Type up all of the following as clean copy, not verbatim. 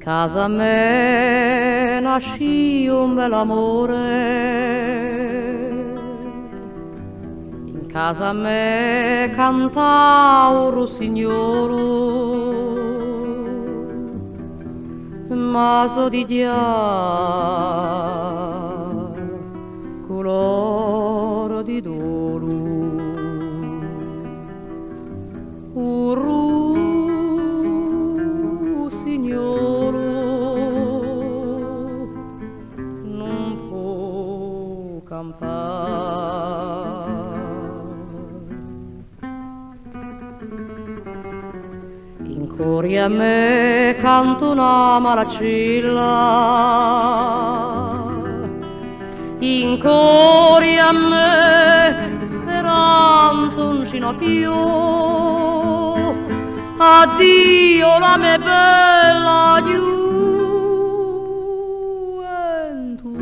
Casa me nascí un bell'amore, in casa me canta un rossignolo, maso di dia, colore di dolo, un rossignolo non può campare. In cori a me canto una malacilla, in cori a me speranza non ci n'ho più. Addio la mia bella gioventù,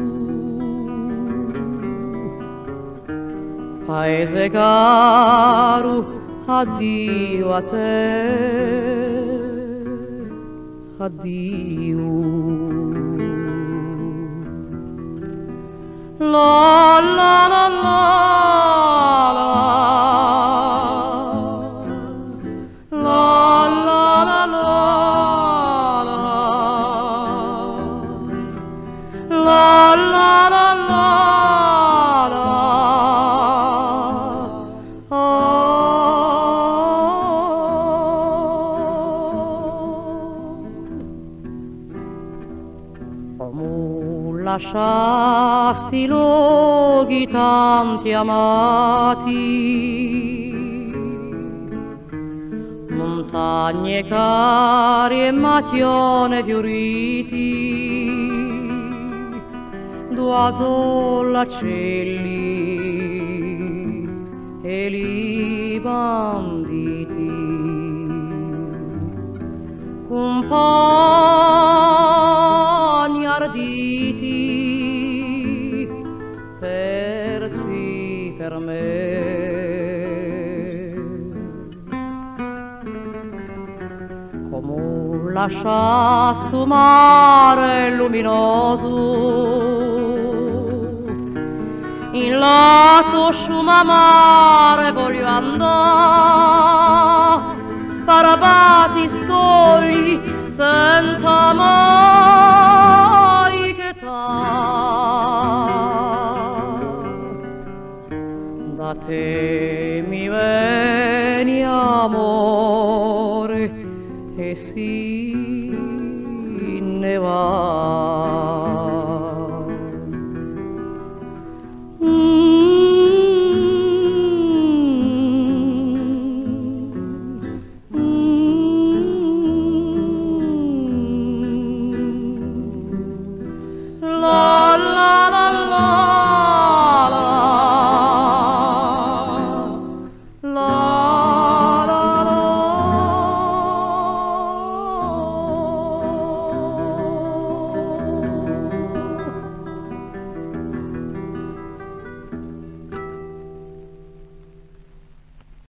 paese caro, addio a te, addio. La la la la la, la la la la la, la la la la la. Lasciasti luoghi tanti amati, montagne cari e macchione fioriti, due sollacelli e li banditi, compagni arditi, persi per me. Come lasciasto mare luminoso, in lato sciuma mare voglio andare, parabati scogli senza mai da te mi vieni amore e sì.